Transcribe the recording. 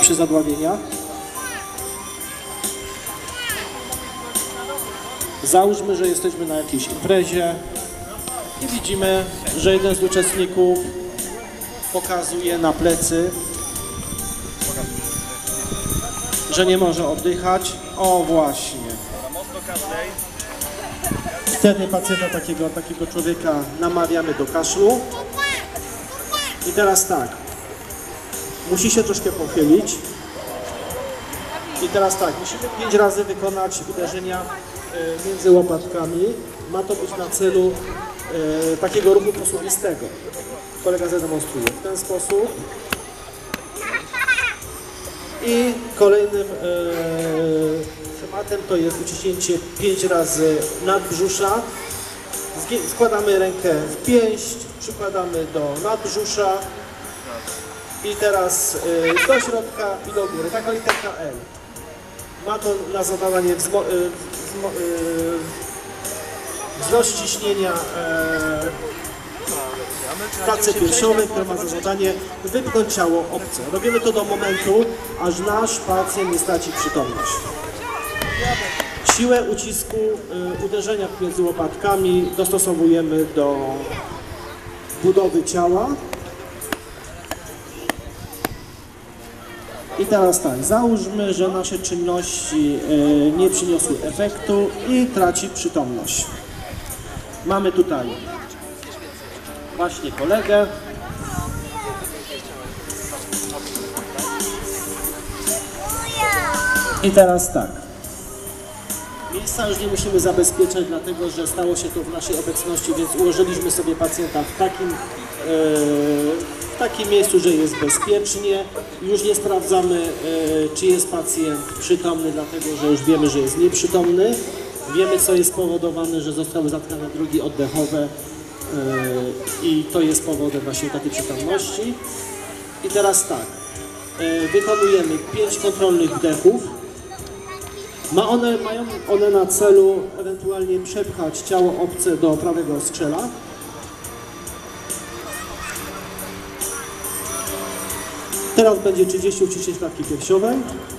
przy zadławieniach. Załóżmy, że jesteśmy na jakiejś imprezie i widzimy, że jeden z uczestników pokazuje na plecy, że nie może oddychać. O właśnie. Wtedy pacjenta, takiego człowieka namawiamy do kaszlu. I teraz tak, musi się troszkę pochylić. I teraz tak, musimy 5 razy wykonać uderzenia między łopatkami. Ma to być na celu takiego ruchu posuwistego. Kolega zademonstruje w ten sposób. I kolejnym tematem to jest uciśnięcie 5 razy nadbrzusza. Składamy rękę w pięść, przykładamy do nadbrzusza i teraz do środka i do góry. Taka literka L. Ma to na zadanie wzrost ciśnienia w klatce piersiowej, która ma za zadanie wypchnąć ciało obce. Robimy to do momentu, aż nasz pacjent nie straci przytomność. Siłę ucisku uderzenia między łopatkami dostosowujemy do budowy ciała. I teraz tak, załóżmy, że nasze czynności nie przyniosły efektu i traci przytomność. Mamy tutaj właśnie kolegę. I teraz tak. Miejsca już nie musimy zabezpieczać, dlatego że stało się to w naszej obecności, więc ułożyliśmy sobie pacjenta w takim miejscu, że jest bezpiecznie. Już nie sprawdzamy, czy jest pacjent przytomny, dlatego że już wiemy, że jest nieprzytomny. Wiemy, co jest spowodowane, że zostały zatkane drogi oddechowe i to jest powodem właśnie takiej przytomności. I teraz tak, wykonujemy 5 kontrolnych wdechów. Mają one na celu ewentualnie przepchać ciało obce do prawego skrzela. Teraz będzie 30 uciśnięć klatki piersiowej.